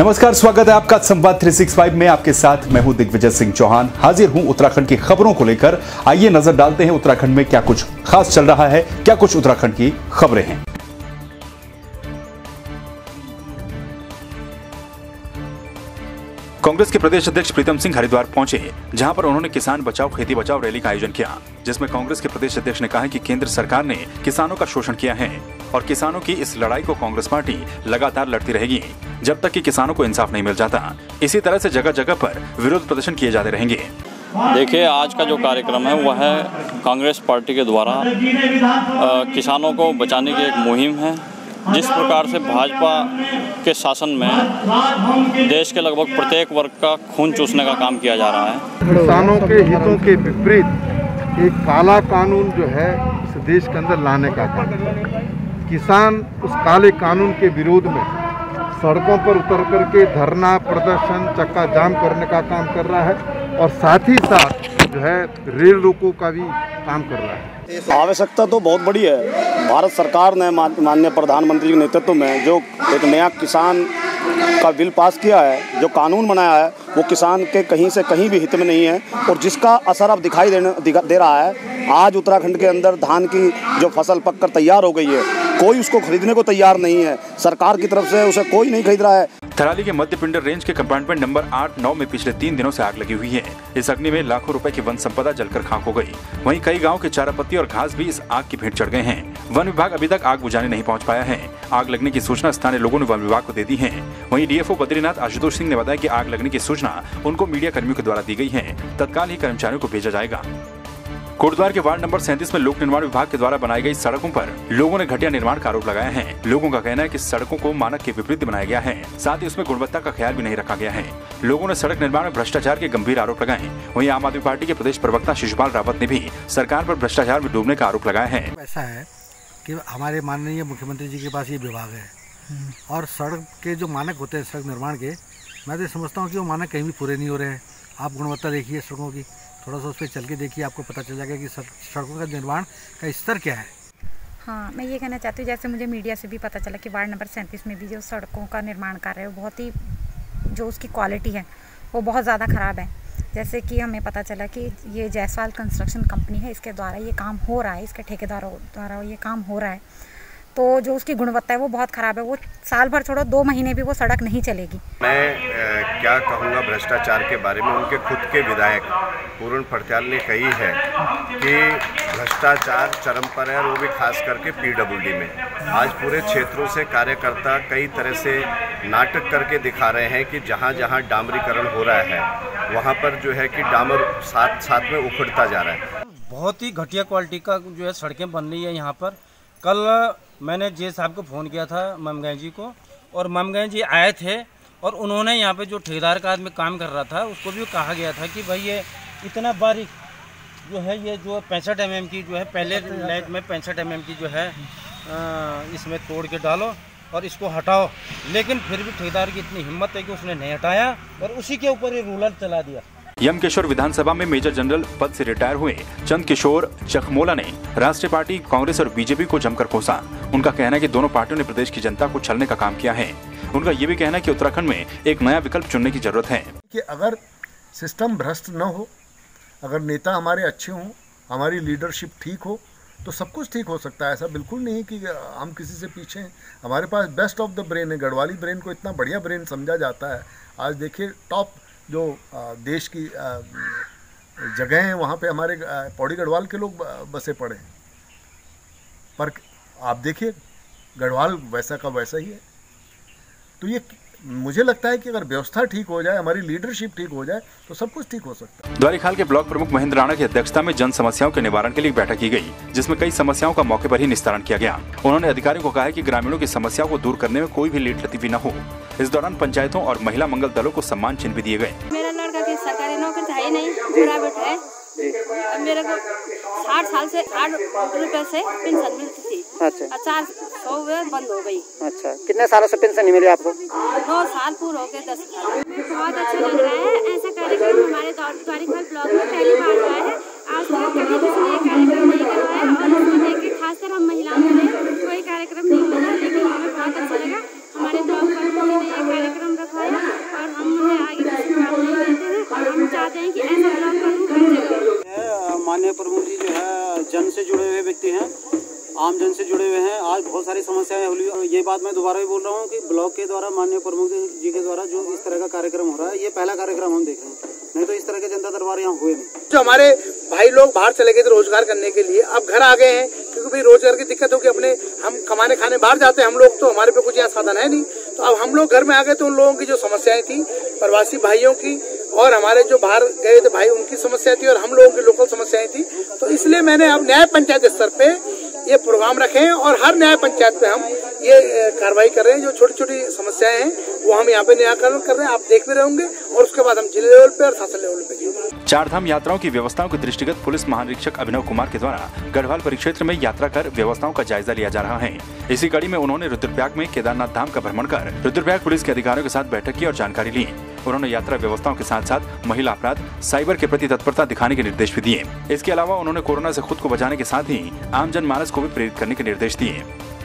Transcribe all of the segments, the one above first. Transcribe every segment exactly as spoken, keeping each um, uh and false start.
नमस्कार, स्वागत है आपका संवाद तीन सौ पैंसठ में। आपके साथ मैं हूं दिग्विजय सिंह चौहान, हाजिर हूं उत्तराखंड की खबरों को लेकर। आइए नजर डालते हैं उत्तराखंड में क्या कुछ खास चल रहा है, क्या कुछ उत्तराखंड की खबरें हैं। कांग्रेस के प्रदेश अध्यक्ष प्रीतम सिंह हरिद्वार पहुंचे, जहां पर उन्होंने किसान बचाओ खेती बचाओ रैली का आयोजन किया, जिसमें कांग्रेस के प्रदेश अध्यक्ष ने कहा कि केंद्र सरकार ने किसानों का शोषण किया है और किसानों की इस लड़ाई को कांग्रेस पार्टी लगातार लड़ती रहेगी जब तक कि किसानों को इंसाफ नहीं मिल जाता। इसी तरह से जगह जगह पर विरोध प्रदर्शन किए जाते रहेंगे। देखिए, आज का जो कार्यक्रम है वह है कांग्रेस पार्टी के द्वारा किसानों को बचाने की एक मुहिम है। जिस प्रकार से भाजपा के शासन में देश के लगभग प्रत्येक वर्ग का खून चूसने का काम किया जा रहा है। किसानों के हितों के विपरीत एक काला कानून जो है इस देश के अंदर लाने का काम, किसान उस काले कानून के विरोध में सड़कों पर उतर करके धरना प्रदर्शन चक्का जाम करने का काम कर रहा है और साथ ही साथ जो है रेल रोको का भी काम कर रहा है। आवश्यकता तो बहुत बड़ी है। भारत सरकार ने माननीय प्रधानमंत्री के नेतृत्व में जो एक नया किसान का बिल पास किया है, जो कानून बनाया है, वो किसान के कहीं से कहीं भी हित में नहीं है और जिसका असर अब दिखाई देने दे रहा है। आज उत्तराखंड के अंदर धान की जो फसल पककर तैयार हो गई है, कोई उसको खरीदने को तैयार नहीं है। सरकार की तरफ से उसे कोई नहीं खरीद रहा है। थराली के मध्य पिंडर रेंज के कंपार्टमेंट नंबर आठ नौ में पिछले तीन दिनों से आग लगी हुई है। इस अग्नि में लाखों रुपए की वन संपदा जलकर खाक हो गई। वहीं कई गांव के चारा पत्ती और घास भी इस आग की भेंट चढ़ गए हैं। वन विभाग अभी तक आग बुझाने नहीं पहुंच पाया है। आग लगने की सूचना स्थानीय लोगों ने वन विभाग को दे दी है। वहीं डीएफओ बद्रीनाथ आशुतोष सिंह ने बताया कि आग लगने की सूचना उनको मीडिया कर्मियों के द्वारा दी गई है। तत्काल ही कर्मचारियों को भेजा जाएगा। कोटद्वार के वार्ड नंबर सैंतीस में लोक निर्माण विभाग के द्वारा बनाई गई सड़कों पर लोगों ने घटिया निर्माण का आरोप लगाया है। लोगों का कहना है कि सड़कों को मानक के विपरीत बनाया गया है, साथ ही उसमें गुणवत्ता का ख्याल भी नहीं रखा गया है। लोगों ने सड़क निर्माण में भ्रष्टाचार के गंभीर आरोप लगाए। वहीं आम आदमी पार्टी के प्रदेश प्रवक्ता शिशुपाल रावत ने भी सरकार पर भ्रष्टाचार में डूबने का आरोप लगाया है। ऐसा है कि हमारे माननीय मुख्यमंत्री जी के पास ये विभाग है और सड़क के जो मानक होते हैं सड़क निर्माण के, मैं तो समझता हूँ कि वो मानक कहीं भी पूरे नहीं हो रहे हैं। आप गुणवत्ता देखिए सड़कों की, थोड़ा सा उस पर चल के देखिए, आपको पता चल जाएगा कि सड़कों का निर्माण का स्तर क्या है। हाँ, मैं ये कहना चाहती हूँ, जैसे मुझे मीडिया से भी पता चला कि वार्ड नंबर सैंतीस में भी जो सड़कों का निर्माण कार्य है वो बहुत ही, जो उसकी क्वालिटी है वो बहुत ज़्यादा ख़राब है। जैसे कि हमें पता चला कि ये जायसवाल कंस्ट्रक्शन कंपनी है, इसके द्वारा ये काम हो रहा है, इसके ठेकेदारों द्वारा ये काम हो रहा है। तो जो उसकी गुणवत्ता है वो बहुत ख़राब है। वो साल भर छोड़ो, दो महीने भी वो सड़क नहीं चलेगी। मैं आ, क्या कहूँगा भ्रष्टाचार के बारे में। उनके खुद के विधायक पूर्ण फड़त्याल ने कही है कि भ्रष्टाचार चरम पर है और वो भी खास करके पीडब्ल्यूडी में। आज पूरे क्षेत्रों से कार्यकर्ता कई तरह से नाटक करके दिखा रहे हैं कि जहाँ जहाँ डामरीकरण हो रहा है वहाँ पर जो है कि डामर साथ साथ में उखड़ता जा रहा है। बहुत ही घटिया क्वालिटी का जो है सड़कें बन रही है यहाँ पर। कल मैंने जे साहब को फ़ोन किया था, ममगैं जी को, और ममगैं जी आए थे और उन्होंने यहाँ पे जो ठेकेदार का आदमी काम कर रहा था उसको भी कहा गया था कि भाई ये इतना बारीक जो है, ये जो पैंसठ एम एम की जो है पहले लाइट में पैंसठ एम एम की जो है इसमें तोड़ के डालो और इसको हटाओ। लेकिन फिर भी ठेकेदार की इतनी हिम्मत है कि उसने नहीं हटाया और उसी के ऊपर ये रूलर चला दिया। यमकेश्वर विधानसभा में मेजर जनरल पद से रिटायर हुए चंद किशोर चखमोला ने राष्ट्रीय पार्टी कांग्रेस और बीजेपी को जमकर कोसा। उनका कहना है कि दोनों पार्टियों ने प्रदेश की जनता को छलने का काम किया है। उनका ये भी कहना है कि उत्तराखंड में एक नया विकल्प चुनने की जरूरत है कि अगर सिस्टम भ्रष्ट न हो, अगर नेता हमारे अच्छे हों, हमारी लीडरशिप ठीक हो, तो सब कुछ ठीक हो सकता है। ऐसा बिल्कुल नहीं कि हम किसी से पीछे हैं। हमारे पास बेस्ट ऑफ द ब्रेन है। गढ़वाली ब्रेन को इतना बढ़िया ब्रेन समझा जाता है। आज देखिए टॉप जो देश की जगह हैं वहाँ पे हमारे पौड़ी गढ़वाल के लोग बसे पड़े हैं। पर आप देखिए गढ़वाल वैसा का वैसा ही है। तो ये मुझे लगता है कि अगर व्यवस्था ठीक हो जाए, हमारी लीडरशिप ठीक हो जाए, तो सब कुछ ठीक हो सकता है। द्वारीखाल के ब्लॉक प्रमुख महेंद्र राणा की अध्यक्षता में जन समस्याओं के निवारण के लिए बैठक की गई, जिसमें कई समस्याओं का मौके पर ही निस्तारण किया गया। उन्होंने अधिकारियों को कहा है कि ग्रामीणों की समस्याओं को दूर करने में कोई भी लेट लतीफी न हो। इस दौरान पंचायतों और महिला मंगल दलों को सम्मान चिन्ह भी दिए गए। मेरा लड़का की सरकारी नौकरी है ही नहीं, प्राइवेट है। अब मेरे को साठ साल से आठ रुपए से पेंशन मिलती थी। अच्छा। चार सौ बंद हो गई। अच्छा, कितने सालों से पेंशन नहीं मिली आपको? नौ साल पूरे हो गए, दस साल। बहुत अच्छा लग रहा है। ऐसा कार्यक्रम हमारे द्वारीखाल ब्लॉक में पहली बार हुआ है। आज तक कभी किसी ने कार्यक्रम नहीं करवाया और उसको लेकर खासकर हम महिलाओं ने कोई कार्यक्रम नहीं हुआ, लेकिन हमें बहुत अच्छा लगा। हमारे ब्लॉक प्रमुख ने ये कार्यक्रम रखवाया है जन से जुड़े हुए व्यक्ति हैं, आम जन से जुड़े हुए हैं। आज बहुत सारी समस्याएं हुई। ये बात मैं दोबारा भी बोल रहा हूँ कि ब्लॉक के द्वारा माननीय प्रमुख जी के द्वारा जो इस तरह का कार्यक्रम हो रहा है, ये पहला कार्यक्रम हम देख रहे हैं, नहीं तो इस तरह के जनता दरबार यहाँ हुए नहीं। जो हमारे भाई लोग बाहर चले गए थे रोजगार करने के लिए, अब घर आ गए हैं क्योंकि भाई रोजगार की दिक्कत होगी। अपने हम कमाने खाने बाहर जाते हैं हम लोग, तो हमारे पे कुछ यहाँ साधन है नहीं, तो अब हम लोग घर में आ गए। तो उन लोगों की जो समस्याएं थी प्रवासी भाइयों की और हमारे जो बाहर गए थे भाई उनकी समस्या थी और हम लोगों की लोकल समस्याएं थी, तो इसलिए मैंने अब न्याय पंचायत स्तर पे ये प्रोग्राम रखे हैं और हर न्याय पंचायत पे हम ये कार्रवाई कर रहे हैं। जो छोटी छोटी समस्याएं हैं वो हम यहाँ पे निराकरण कर रहे हैं, आप देख भी रहे होंगे, और उसके बाद हम जिले लेवल पे और शासन लेवल पे। चार धाम यात्राओं की व्यवस्थाओं के दृष्टिगत पुलिस महानिरीक्षक अभिनव कुमार के द्वारा गढ़वाल परिक्षेत्र में यात्रा कर व्यवस्थाओं का जायजा लिया जा रहा है। इसी कड़ी में उन्होंने रुद्रप्रयाग में केदारनाथ धाम का भ्रमण कर रुद्रप्रयाग पुलिस के अधिकारियों के साथ बैठक की और जानकारी ली। उन्होंने यात्रा व्यवस्थाओं के साथ साथ महिला अपराध, साइबर के प्रति तत्परता दिखाने के निर्देश भी दिए। इसके अलावा उन्होंने कोरोना से खुद को बचाने के साथ ही आम जनमानस को भी प्रेरित करने के निर्देश दिए।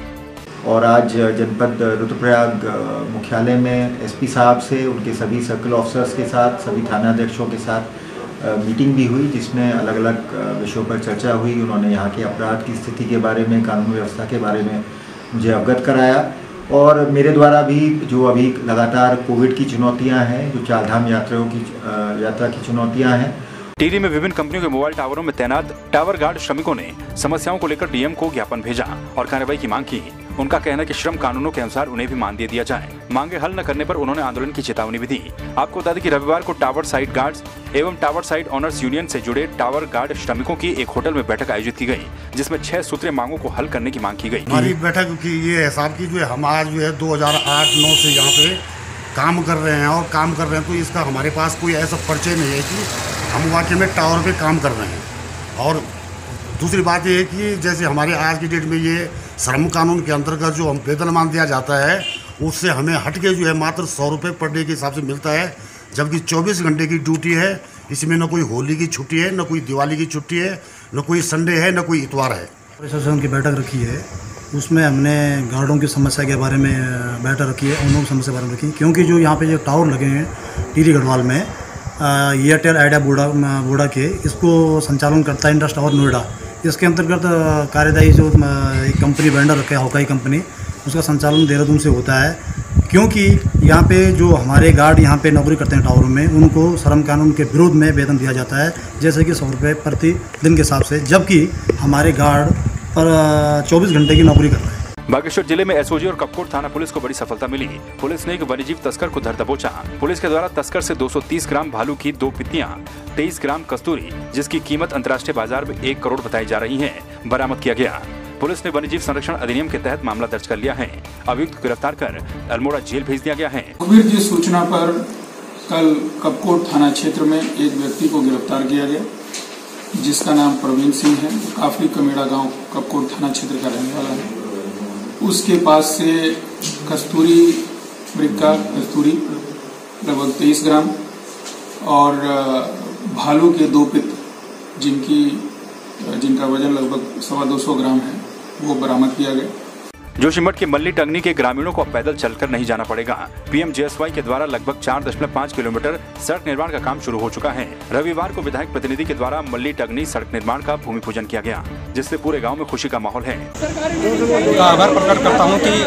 और आज जनपद रुद्रप्रयाग मुख्यालय में एसपी साहब से, उनके सभी सर्कल ऑफिसर्स के साथ, सभी थानाध्यक्षों के साथ मीटिंग भी हुई, जिसमें अलग अलग विषयों पर चर्चा हुई। उन्होंने यहाँ के अपराध की स्थिति के बारे में, कानून व्यवस्था के बारे में मुझे अवगत कराया और मेरे द्वारा भी जो अभी लगातार कोविड की चुनौतियाँ हैं, जो चार धाम यात्राओं की यात्रा की चुनौतियाँ हैं। टिहरी में विभिन्न कंपनियों के मोबाइल टावरों में तैनात टावर गार्ड श्रमिकों ने समस्याओं को लेकर डीएम को ज्ञापन भेजा और कार्रवाई की मांग की। उनका कहना है कि श्रम कानूनों के अनुसार उन्हें भी मानदेय दिया जाए। मांगे हल न करने पर उन्होंने आंदोलन की चेतावनी भी दी। आपको बता दें कि रविवार को टावर साइट गार्ड्स एवं टावर साइट ऑनर्स यूनियन से जुड़े टावर गार्ड श्रमिकों की एक होटल में बैठक आयोजित की गई, जिसमें छह सूत्रीय मांगों को हल करने की मांग की गई। हमारी बैठक की ये हिसाब की जो हम आज जो है दो हजार आठ नौ से यहाँ पे काम कर रहे हैं और काम कर रहे हैं, तो इसका हमारे पास कोई ऐसा परिचय नहीं है कि हम वाकई में टावर पे काम कर रहे हैं। और दूसरी बात ये है कि जैसे हमारे आज की डेट में ये श्रम कानून के अंतर्गत जो हम वेतनमान दिया जाता है, उससे हमें हटके जो है मात्र सौ रुपये पर डे के हिसाब से मिलता है, जबकि चौबीस घंटे की ड्यूटी है। इसमें न कोई होली की छुट्टी है, न कोई दिवाली की छुट्टी है, न कोई संडे है, न कोई इतवार है। प्रशासन की बैठक रखी है, उसमें हमने गार्डों की समस्या के बारे में बैठक रखी है, उन लोगों की समस्या के बारे में रखी, क्योंकि जो यहाँ पे जो टावर लगे हैं टिहरी गढ़वाल में, एयरटेल आइडिया बूढ़ा बूढ़ा के, इसको संचालन करता है इंडस्ट टावर नोएडा। इसके अंतर्गत कार्यदायी जो एक कंपनी वेंडर रखा है होकाई कंपनी, उसका संचालन देहरादून से होता है। क्योंकि यहाँ पे जो हमारे गार्ड यहाँ पे नौकरी करते हैं टावरों में, उनको श्रम कानून के विरोध में वेतन दिया जाता है, जैसे कि सौ रुपये प्रति दिन के हिसाब से, जबकि हमारे गार्ड पर चौबीस घंटे की नौकरी कर रहे हैं। बागेश्वर जिले में एसओजी और कपकोट थाना पुलिस को बड़ी सफलता मिली। पुलिस ने एक वन्यजीव तस्कर को धर दबोचा। पुलिस के द्वारा तस्कर से दो सौ तीस ग्राम भालू की दो पित्तियां, तेईस ग्राम कस्तूरी, जिसकी कीमत अंतर्राष्ट्रीय बाजार में एक करोड़ बताई जा रही है, बरामद किया गया। पुलिस ने वन्यजीव संरक्षण अधिनियम के तहत मामला दर्ज कर लिया है। अभियुक्त को गिरफ्तार कर अल्मोड़ा जेल भेज दिया गया है। मुखबिर की सूचना पर कल कपकोट थाना क्षेत्र में एक व्यक्ति को गिरफ्तार किया गया, जिसका नाम प्रवीण सिंह है। काफली कमेड़ा गांव कपकोट थाना क्षेत्र का रहने वाला है। उसके पास से कस्तूरी मृक्का कस्तूरी लगभग तेईस ग्राम और भालू के दो पित्त, जिनकी जिनका वजन लगभग सवा दो सौ ग्राम है, वो बरामद किया गया। जोशीमठ के मल्ली टंगनी के ग्रामीणों को अब पैदल चलकर नहीं जाना पड़ेगा। पीएमजेएसवाई के द्वारा लगभग चार दशमलव पाँच किलोमीटर सड़क निर्माण का काम शुरू हो चुका है। रविवार को विधायक प्रतिनिधि के द्वारा मल्ली टंगनी सड़क निर्माण का भूमि पूजन किया गया, जिससे पूरे गांव में खुशी का माहौल है। आभार प्रकट करता हूं कि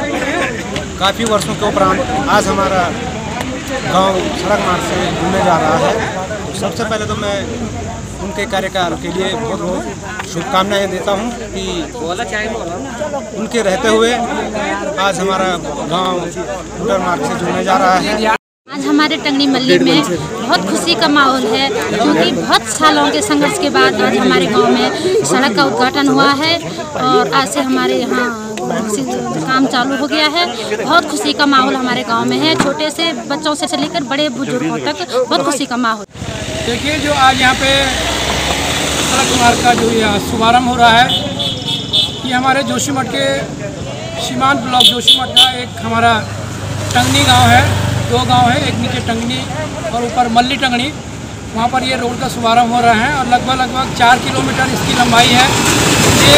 काफी वर्षों के उपरांत आज हमारा गांव सड़क मार्ग से जुड़ने जा रहा है। तो सबसे पहले तो मैं उनके कार्यकाल के लिए बहुत बहुत शुभकामनाएं देता हूं कि उनके रहते हुए आज हमारा गांव सड़क मार्ग से जुड़ने जा रहा है। आज हमारे टंगनी मल्ली में बहुत खुशी का माहौल है, क्योंकि बहुत सालों के संघर्ष के बाद आज हमारे गांव में सड़क का उद्घाटन हुआ है और आज से हमारे यहाँ काम चालू हो गया है। बहुत खुशी का माहौल हमारे गांव में है, छोटे से बच्चों से लेकर बड़े बुजुर्गों तक बहुत खुशी का माहौल। देखिए, जो आज यहाँ पे सड़क मार्ग का जो यह शुभारम्भ हो रहा है, ये हमारे जोशीमठ के सीमांत ब्लॉक जोशीमठ का एक हमारा टंगनी गांव है। दो गांव है, एक नीचे टंगनी और ऊपर मल्ली टंगनी। वहाँ पर ये रोड का शुभारम्भ हो रहा है और लगभग लगभग चार किलोमीटर इसकी लंबाई है। ये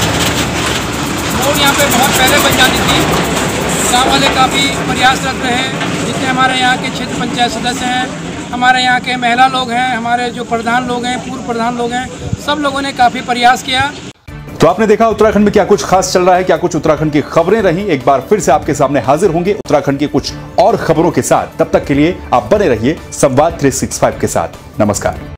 रोड यहाँ पे बहुत पहले बन जानी थी। गाँव वाले काफ़ी प्रयासरत रहे, जितने हमारे यहाँ के क्षेत्र पंचायत सदस्य हैं हमारे यहाँ के महिला लोग हैं, हमारे जो प्रधान लोग हैं, पूर्व प्रधान लोग हैं, सब लोगों ने काफ़ी प्रयास किया। तो आपने देखा उत्तराखंड में क्या कुछ खास चल रहा है, क्या कुछ उत्तराखंड की खबरें रही। एक बार फिर से आपके सामने हाजिर होंगे उत्तराखंड की कुछ और खबरों के साथ। तब तक के लिए आप बने रहिए संवाद तीन सौ पैंसठ के साथ। नमस्कार।